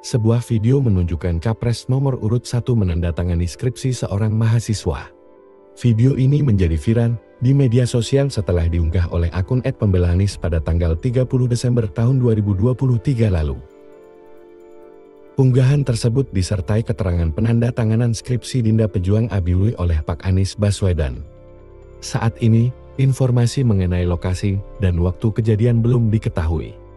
Sebuah video menunjukkan Capres nomor urut 1 menandatangani skripsi seorang mahasiswa. Video ini menjadi viral di media sosial setelah diunggah oleh akun @pembelaAnies pada tanggal 30 Desember tahun 2023 lalu. Unggahan tersebut disertai keterangan penandatanganan skripsi Dinda Pejuang Abiluy oleh Pak Anies Baswedan. Saat ini, informasi mengenai lokasi dan waktu kejadian belum diketahui.